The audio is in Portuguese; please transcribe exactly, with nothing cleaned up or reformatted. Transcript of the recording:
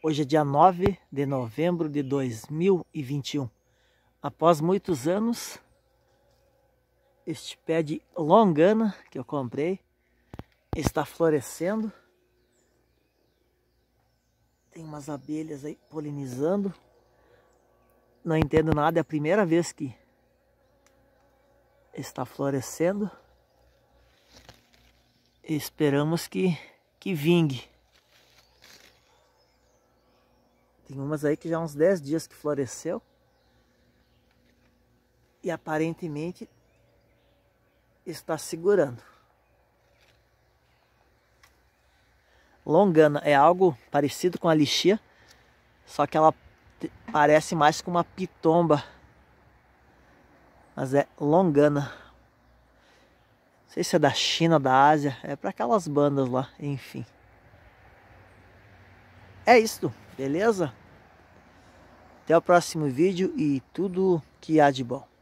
Hoje é dia nove de novembro de dois mil e vinte e um. Após muitos anos, este pé de longana que eu comprei está florescendo. Tem umas abelhas aí polinizando. Não entendo nada, é a primeira vez que está florescendo. E esperamos que, que vingue. Tem umas aí que já há uns dez dias que floresceu. E aparentemente está segurando. Longana é algo parecido com a lixia, só que ela parece mais com uma pitomba. Mas é longana. Não sei se é da China, da Ásia, é para aquelas bandas lá, enfim. É isso, beleza? Até o próximo vídeo e tudo que há de bom.